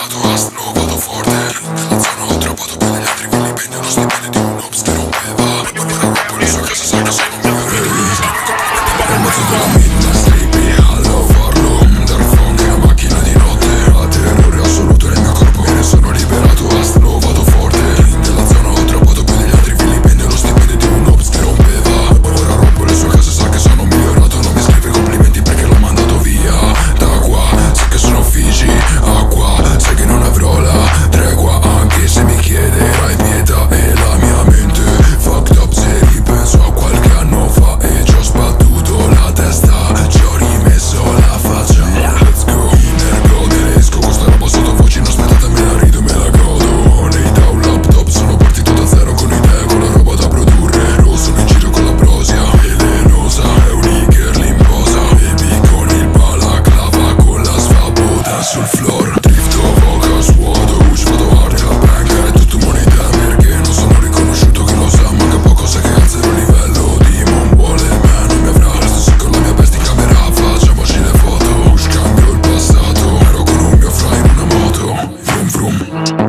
liberato, astro, vado forte. Nella zona ho trappato più degli altri vilipendi. Uno stipendio di un ops che rompeva. Ora rompo le sue case, sa che sono migliore. Nel mezzo della midnight sleepy, allo farlo. Darfong è una macchina di notte. A terrore assoluto nel mio corpo. Me ne sono liberato, astro, vado forte. Nella zona ho trappato più degli altri vilipendi. Uno stipendio di un ops che rompeva. Ora rompo le sue case, sa che sono migliorato. Non mi scrive complimenti perché l'ho mandato via. Da qua, sa che sono Fiji. Acqua, sai che non avrò la tregua. Anche se mi chiederai pietà. E la mia mente fucked up se ripenso a qualche anno fa. E ci ho sbattuto la testa, ci ho rimesso la faccia. Let's go, nergodelesco. Con sta roba sottovoce, non aspettate, me la rido e me la godo. Nei da un laptop, sono partito da zero con idee, con la roba da produrre. Sono in giro con la brosia velenosa, è un'Iker limposa. Baby con il balaclava, con la svabuta sul floor. Drifto, voca, suodo, ush, vado hard, banger. È tutto moneta perché non sono riconosciuto, che lo sa, manca poco, sai che alzerò il livello. Demon vuole me, non mi avrà. Resto sì con la mia bestia in camera, facciamoci le foto. Ush, cambio il passato, ero con un mio fra in una moto. Vroom vroom.